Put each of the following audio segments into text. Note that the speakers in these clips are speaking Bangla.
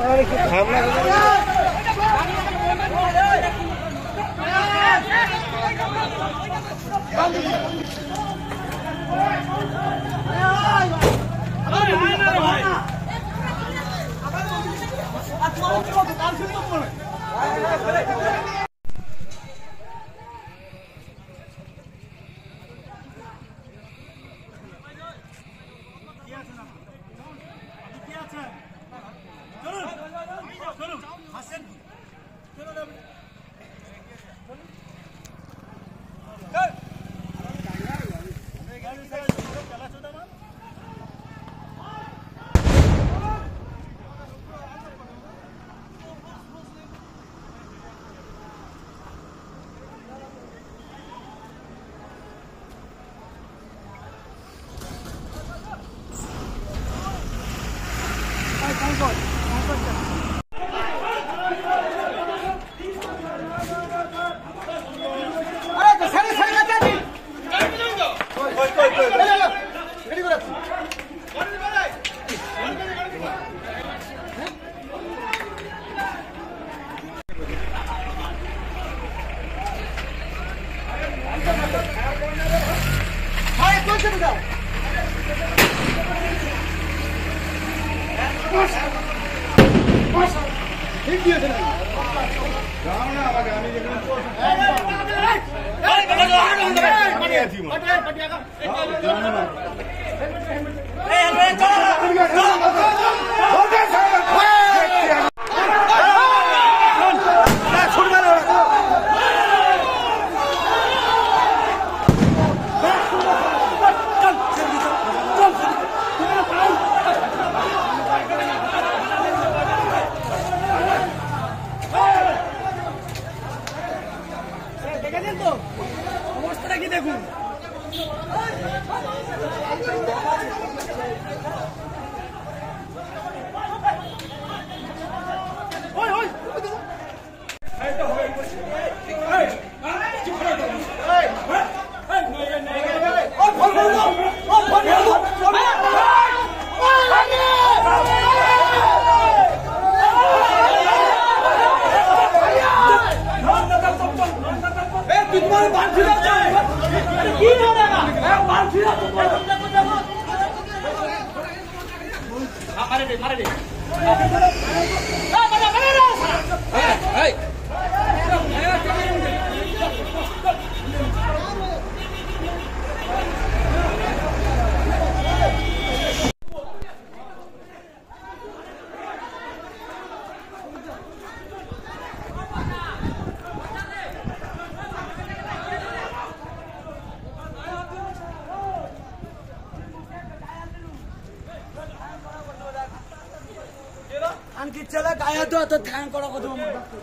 आणखी चला काय तो आता ध्यान करा कदम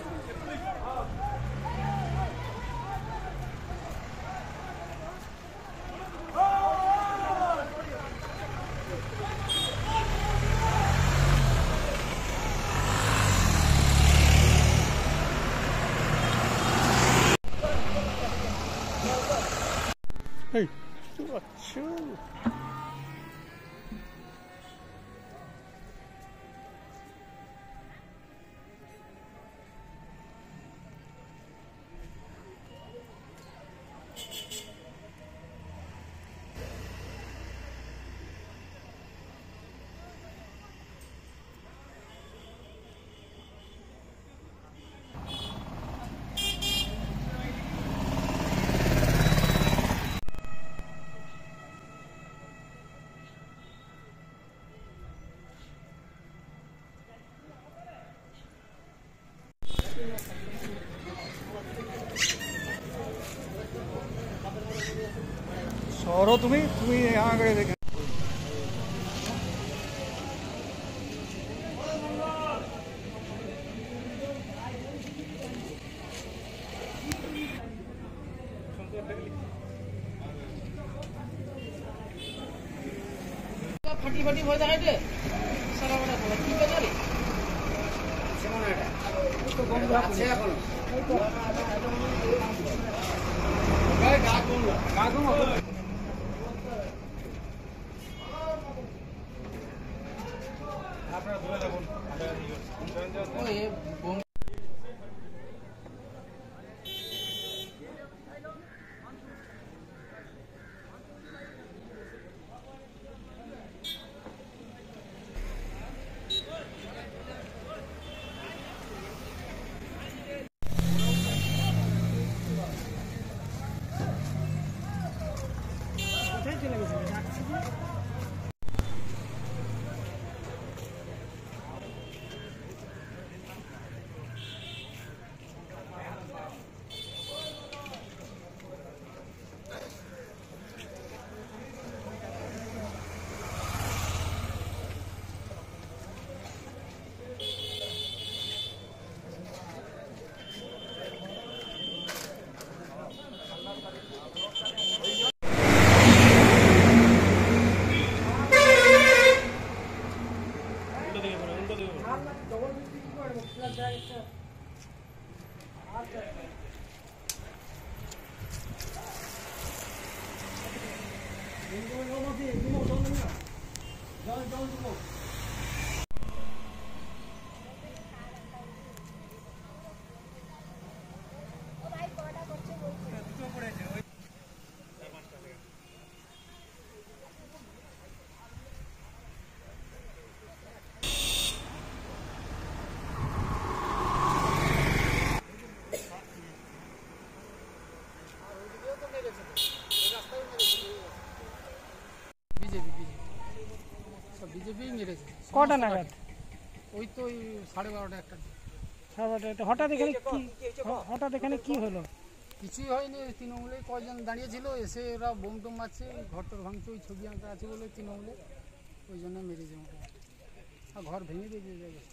Hey, achoo. सौरव तुम्ही यहाँ गए देखें फटी फटी भए जाए सारा बड़ा की बजारे तो बंद আছে এখন গাগুম আপনারা ধরে রাখুন ওই বোম বিজেপি মেরেছে। কটা নাগাদ? ওই তো ওই 12:30 একটা। হঠাৎ এখানে কি হলো? কিছুই হয়নি, তৃণমূলে কয়জন দাঁড়িয়েছিল, এসে ওরা বোম টোম মারছে, ঘর টর ভাঙছে, ওই ছবি আঁকা আছে বলে তৃণমূলে, ওই জন্য মেরেছে আমাকে। আর ঘর ভেঙে দিয়েছে অবস্থা।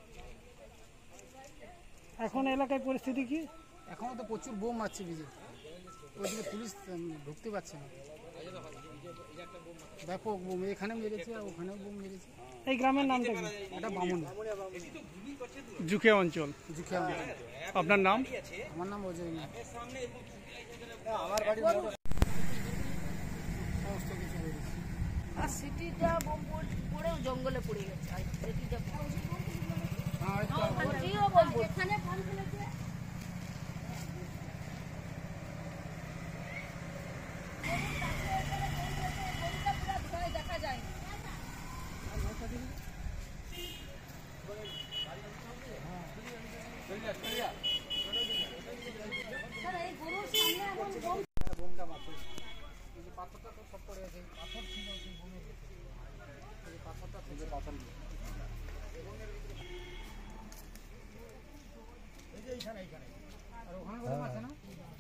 এখন এলাকায় পরিস্থিতি কি? এখনও তো প্রচুর বোম মারছে বিজেপি, ওইদিকে পুলিশ ঢুকতে পারছে না, ব্যাপক বোম এখানে মেরেছে আর ওখানেও বোম মেরেছে। এই গ্রামের নামটা কি? এটা বামুনি জুকিয়া অঞ্চল। জুখিয়া। আপনার নাম? আমার নাম অজয় নাথ। সমস্ত কিছু মেরেছে। আর সিটিটা বোম পড়েও জঙ্গলে পড়ে গেছে। আর সিটিটা ওটিও বোম এখানে বোম ফেলেছে। দেখা যায় স্যার, এই গরুর সামনে এখন বোম বোমটা মারছে, এই যে পাথরটা তো সব পড়ে আছে, পাথর ছিল সেই বোমের ভিতরে, এই পাথরটা থেকে পাথর আর ওখানে বোম আছে না?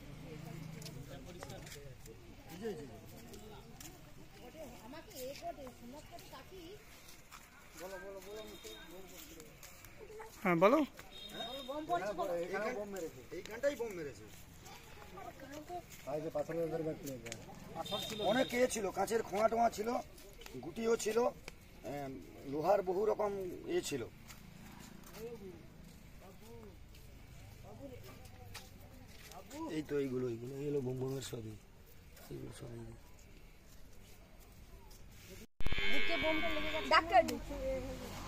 হ্যাঁ বলো। এইখানটাই বোম মেরেছে। অনেক ইয়ে ছিল, কাঁচের খোঁয়া টোয়া ছিল, গুটিও ছিল, লোহার বহু রকম ইয়ে ছিল। এই তো এইগুলো এগুলো বোম বোমের সবই, এইগুলো সবই। বুকে বোমটা লেগে গেছে। ডাক্তার